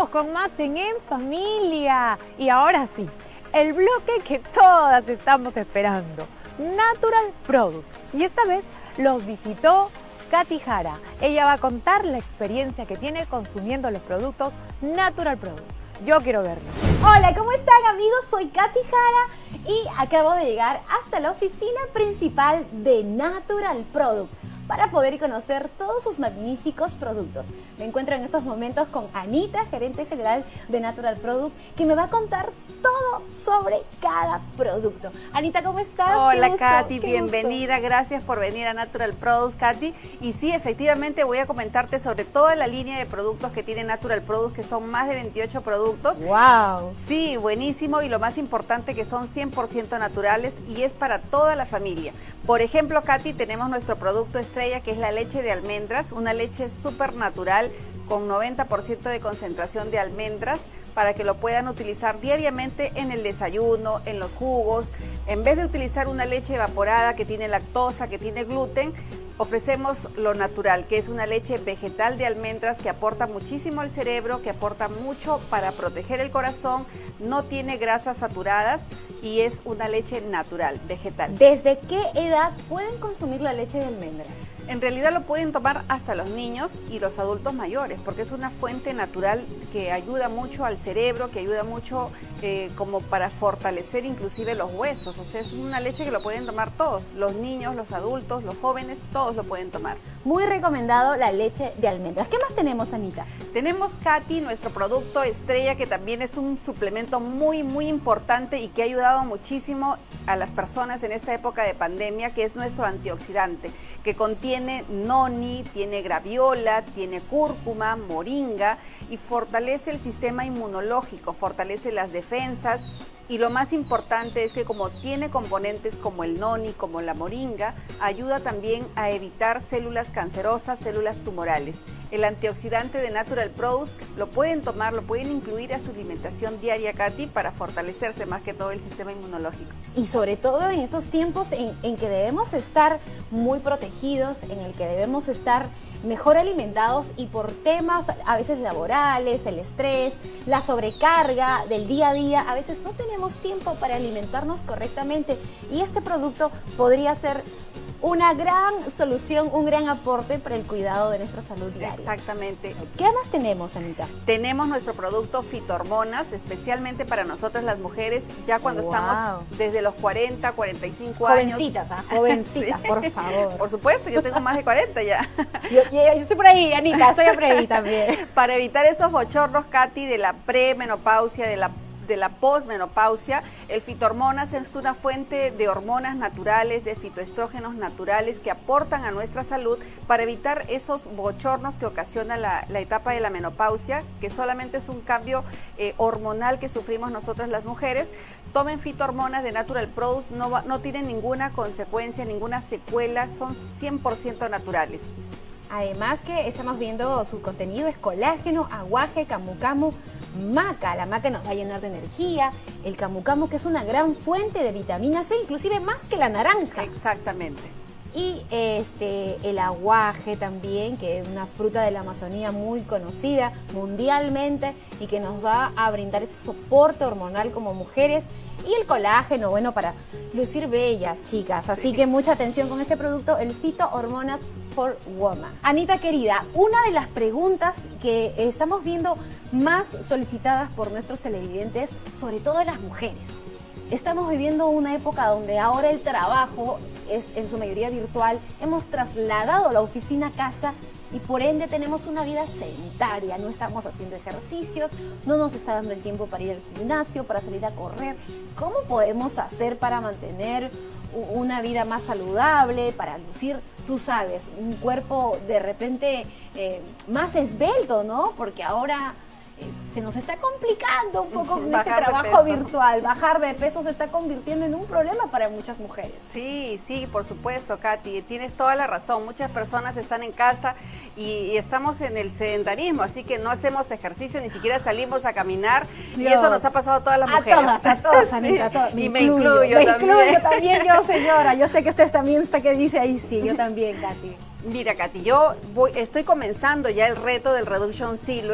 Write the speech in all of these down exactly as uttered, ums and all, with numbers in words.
Seguimos con más en En Familia. Y ahora sí, el bloque que todas estamos esperando, Natural Product. Y esta vez los visitó Katy Jara. Ella va a contar la experiencia que tiene consumiendo los productos Natural Product. Yo quiero verlo. Hola, ¿cómo están, amigos? Soy Katy Jara y acabo de llegar hasta la oficina principal de Natural Product para poder conocer todos sus magníficos productos. Me encuentro en estos momentos con Anita, gerente general de Natural Product, que me va a contar todo sobre cada producto. Anita, ¿cómo estás? Hola, Katy, bienvenida. Gracias por venir a Natural Product, Katy. Y sí, efectivamente voy a comentarte sobre toda la línea de productos que tiene Natural Product, que son más de veintiocho productos. ¡Wow! Sí, buenísimo, y lo más importante que son cien por ciento naturales y es para toda la familia. Por ejemplo, Katy, tenemos nuestro producto estrella, que es la leche de almendras, una leche súper natural con noventa por ciento de concentración de almendras, para que lo puedan utilizar diariamente en el desayuno, en los jugos. En vez de utilizar una leche evaporada que tiene lactosa, que tiene gluten, ofrecemos lo natural, que es una leche vegetal de almendras que aporta muchísimo al cerebro, que aporta mucho para proteger el corazón, no tiene grasas saturadas y es una leche natural, vegetal. ¿Desde qué edad pueden consumir la leche de almendras? En realidad lo pueden tomar hasta los niños y los adultos mayores, porque es una fuente natural que ayuda mucho al cerebro, que ayuda mucho eh, como para fortalecer inclusive los huesos. O sea, es una leche que lo pueden tomar todos, los niños, los adultos, los jóvenes, todos lo pueden tomar. Muy recomendado la leche de almendras. ¿Qué más tenemos, Anita? Tenemos, Katy, nuestro producto estrella, que también es un suplemento muy, muy importante y que ha ayudado muchísimo a las personas en esta época de pandemia, que es nuestro antioxidante, que contiene Tiene noni, tiene graviola, tiene cúrcuma, moringa y fortalece el sistema inmunológico, fortalece las defensas. Y lo más importante es que como tiene componentes como el noni, como la moringa, ayuda también a evitar células cancerosas, células tumorales. El antioxidante de Natural Product lo pueden tomar, lo pueden incluir a su alimentación diaria, Katy, para fortalecerse más que todo el sistema inmunológico. Y sobre todo en estos tiempos en, en que debemos estar muy protegidos, en el que debemos estar mejor alimentados y por temas a veces laborales, el estrés, la sobrecarga del día a día, a veces no tenemos tiempo para alimentarnos correctamente y este producto podría ser una gran solución, un gran aporte para el cuidado de nuestra salud diaria. Exactamente. ¿Qué más tenemos, Anita? Tenemos nuestro producto Fitohormonas, especialmente para nosotras las mujeres, ya cuando wow. estamos desde los cuarenta, cuarenta y cinco años. Jovencitas, ¿ah? Jovencitas, sí. Por favor. Por supuesto, yo tengo más de cuarenta ya. Yo, yo, yo estoy por ahí, Anita, estoy por ahí también. Para evitar esos bochornos, Katy, de la premenopausia, de la de la posmenopausia, el Fitohormonas es una fuente de hormonas naturales, de fitoestrógenos naturales que aportan a nuestra salud para evitar esos bochornos que ocasiona la, la etapa de la menopausia, que solamente es un cambio eh, hormonal que sufrimos nosotras las mujeres. Tomen Fitohormonas de Natural Product, no, va, no tienen ninguna consecuencia, ninguna secuela, son cien por ciento naturales. Además que estamos viendo su contenido es colágeno, aguaje, camu camu, maca. La maca nos va a llenar de energía, el camu camu que es una gran fuente de vitamina C, inclusive más que la naranja. Exactamente. Y este el aguaje también, que es una fruta de la Amazonía muy conocida mundialmente y que nos va a brindar ese soporte hormonal como mujeres. Y el colágeno, bueno, para lucir bellas, chicas. Así que mucha atención con este producto, el Fitohormonas for Woman. Anita querida, una de las preguntas que estamos viendo más solicitadas por nuestros televidentes, sobre todo las mujeres. Estamos viviendo una época donde ahora el trabajo es en su mayoría virtual. Hemos trasladado la oficina a casa y por ende tenemos una vida sedentaria. No estamos haciendo ejercicios, no nos está dando el tiempo para ir al gimnasio, para salir a correr. ¿Cómo podemos hacer para mantener una vida más saludable, para lucir, tú sabes, un cuerpo de repente eh, más esbelto, ¿no? Porque ahora eh, se nos está complicando un poco con este trabajo virtual. Bajar de peso se está convirtiendo en un problema para muchas mujeres. Sí, sí, por supuesto, Katy, tienes toda la razón. Muchas personas están en casa y, y estamos en el sedentarismo, así que no hacemos ejercicio, ni siquiera salimos a caminar. Dios. Y eso nos ha pasado a todas las mujeres. A todas, a todas, Anita, a todas. Me y me incluyo, incluyo me también. Me incluyo también yo, señora. Yo sé que usted también está que dice ahí, sí, yo también, Katy. Mira, Katy, yo voy, estoy comenzando ya el reto del Reduction Silhouette,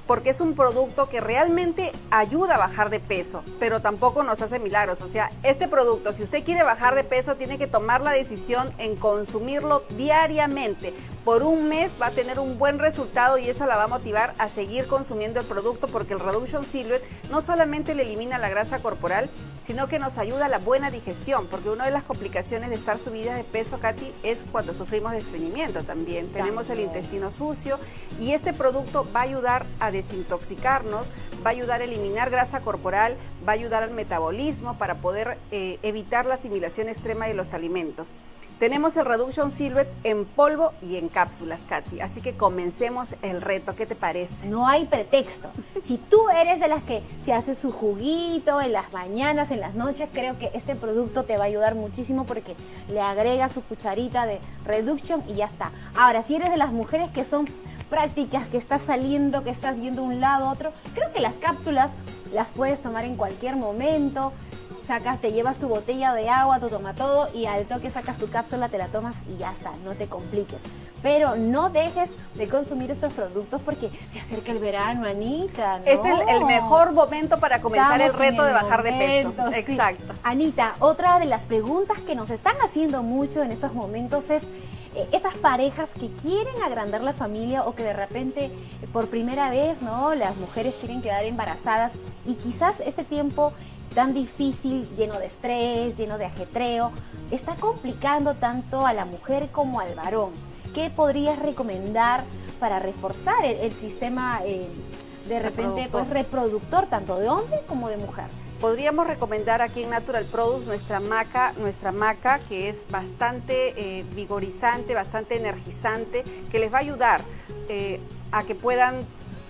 porque es un producto que realmente ayuda a bajar de peso, pero tampoco nos hace milagros. O sea, este producto, si usted quiere bajar de peso, tiene que tomar la decisión en consumirlo diariamente. Por un mes va a tener un buen resultado y eso la va a motivar a seguir consumiendo el producto, porque el Reduction Silhouette no solamente le elimina la grasa corporal, sino que nos ayuda a la buena digestión, porque una de las complicaciones de estar subida de peso, Katy, es cuando sufrimos de estreñimiento también. Tenemos el intestino sucio y este producto va a ayudar a desintoxicarnos, va a ayudar a eliminar grasa corporal, va a ayudar al metabolismo para poder eh, evitar la asimilación extrema de los alimentos. Tenemos el Reduction Silhouette en polvo y en cápsulas, Katy, así que comencemos el reto. ¿Qué te parece? No hay pretexto. Si tú eres de las que se hace su juguito en las mañanas, en las noches, creo que este producto te va a ayudar muchísimo porque le agrega su cucharita de Reduction y ya está. Ahora, si eres de las mujeres que son prácticas, que estás saliendo, que estás yendo de un lado a otro, creo que las cápsulas las puedes tomar en cualquier momento. Sacas, te llevas tu botella de agua, tu toma todo y al toque sacas tu cápsula, te la tomas y ya está, no te compliques. Pero no dejes de consumir estos productos porque se acerca el verano, Anita, ¿no? Este es el, el mejor momento para comenzar Estamos el reto en de el bajar momento, de peso. sí. Exacto. Anita, otra de las preguntas que nos están haciendo mucho en estos momentos es eh, esas parejas que quieren agrandar la familia o que de repente eh, por primera vez, ¿no? Las mujeres quieren quedar embarazadas y quizás este tiempo tan difícil, lleno de estrés, lleno de ajetreo, está complicando tanto a la mujer como al varón. ¿Qué podrías recomendar para reforzar el, el sistema eh, de repente pues, reproductor, tanto de hombre como de mujer? Podríamos recomendar aquí en Natural Produce nuestra maca, nuestra maca que es bastante eh, vigorizante, bastante energizante, que les va a ayudar eh, a que puedan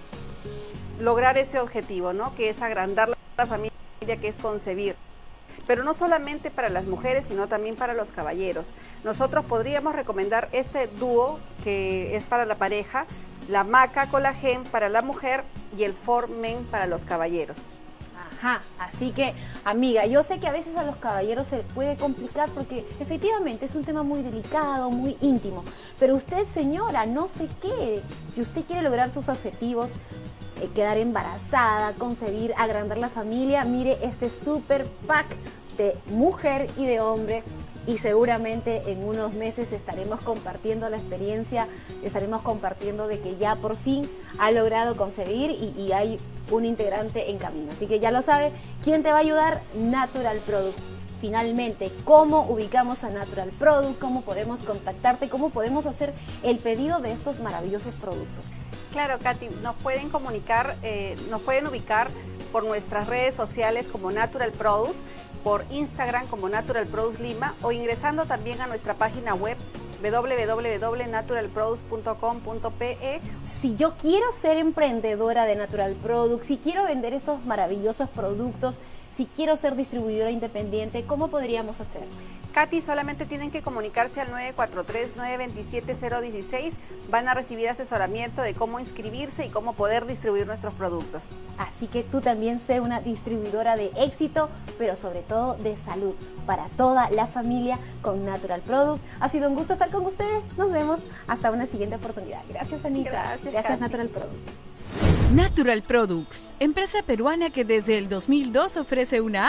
lograr ese objetivo, ¿no? Que es agrandar la familia, que es concebir, pero no solamente para las mujeres, sino también para los caballeros. Nosotros podríamos recomendar este dúo que es para la pareja, la maca Collagen para la mujer y el Formen para los caballeros. Ajá, así que, amiga, yo sé que a veces a los caballeros se les puede complicar porque efectivamente es un tema muy delicado, muy íntimo, pero usted, señora, no se quede. Si usted quiere lograr sus objetivos, eh, quedar embarazada, concebir, agrandar la familia, mire este super pack de mujer y de hombre y seguramente en unos meses estaremos compartiendo la experiencia, estaremos compartiendo de que ya por fin ha logrado concebir y, y hay un integrante en camino. Así que ya lo sabe, ¿quién te va a ayudar? Natural Product. Finalmente, ¿cómo ubicamos a Natural Product? ¿Cómo podemos contactarte? ¿Cómo podemos hacer el pedido de estos maravillosos productos? Claro, Katy, nos pueden comunicar, eh, nos pueden ubicar por nuestras redes sociales como Natural Produce, por Instagram como Natural Produce Lima o ingresando también a nuestra página web w w w punto natural produce punto com punto pe. Si yo quiero ser emprendedora de Natural Product, si quiero vender estos maravillosos productos, si quiero ser distribuidora independiente, ¿cómo podríamos hacer? Katy, solamente tienen que comunicarse al nueve cuatro tres, nueve dos siete, cero uno seis. Van a recibir asesoramiento de cómo inscribirse y cómo poder distribuir nuestros productos. Así que tú también sé una distribuidora de éxito, pero sobre todo de salud para toda la familia con Natural Product. Ha sido un gusto estar con ustedes. Nos vemos hasta una siguiente oportunidad. Gracias, Anita. Gracias, Gracias Katy. Natural Product. Natural Products, empresa peruana que desde el dos mil dos ofrece una